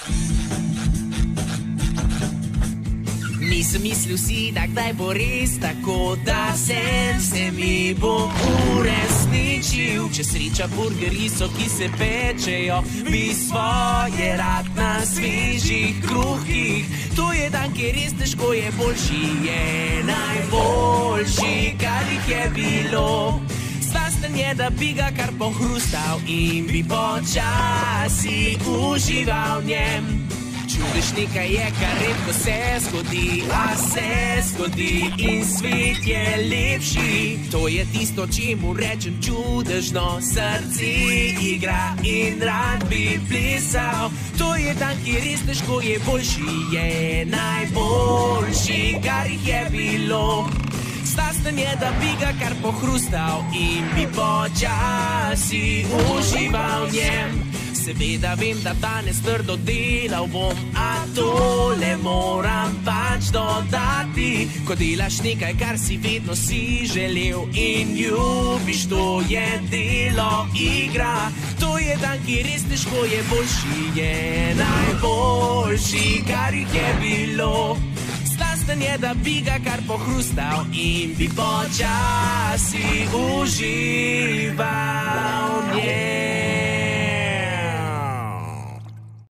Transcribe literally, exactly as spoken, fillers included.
Nisem mislil si, da kdaj bo res tako, da sen se mi bo uresničil. Če sreča burgeri so, ki se pečejo, bi svoje rad na svežih kruhih. To je dan, ki res težko je boljši, je najboljši, kar jih je bilo. Slasten je, da bi ga kar pohrustal in bi počasi užival v njem. Čudež nekaj je, kar redko se zgodi, a se zgodi in svet je lepši. To je tisto, čemu rečem čudežno, srce igra in rad bi plesal. To je dan, ki res težko je boljši, je najboljši, kar jih je bilo. Slasten je, da bi ga kar pohrustal in bi počasi užival v njem. Seveda vem, da danes trdo delal bom, a tole moram pač dodati. Ko delaš nekaj, kar si vedno si želel in ljubiš, to je delo, igra. To je dan, ki res težko je boljši, je najboljši, kar jih je bilo. Slasten je, da bi ga kar pohrustal in bi počasi užival